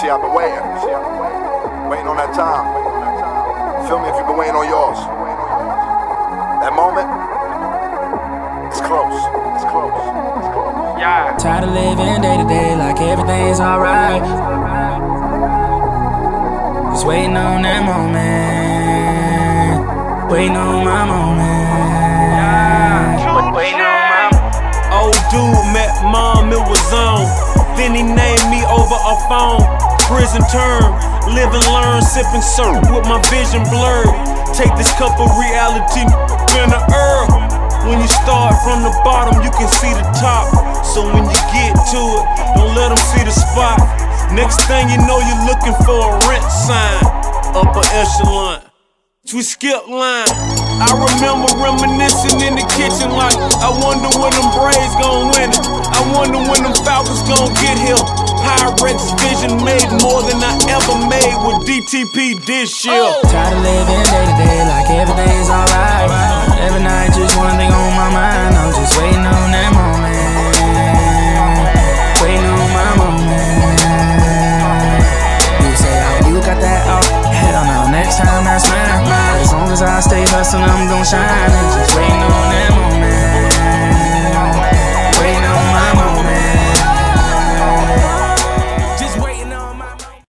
see, I've been waiting. Waiting on that time. Feel me if you've been waiting on yours. That moment, it's close. It's close. It's close. Yeah. Tired of living day to day like everything's alright. Just waiting on that moment. Waiting on my moment. Yeah. Waiting on my Old dude met mom, it was on. Then he named me over a phone. Prison term, live and learn, sipping syrup with my vision blurred. Take this cup of reality in the earth. When you start from the bottom, you can see the top. So when you get to it, don't let them see the spot. Next thing you know, you're looking for a rent sign. Upper echelon, we skip line. I remember reminiscing in the kitchen like, I wonder when them Braves gon' win it. I wonder when them Falcons gon' get here. Pyrex vision made more than I ever made with DTP this year. Tired of living day to day like everything's alright. Every night just one thing on my mind. I'm just waiting on that moment. Waiting on my moment. You say, oh, you got that? Oh, hell no, next time that's mine. As long as I stay hustling, I'm gon' shine. And just waiting on that moment.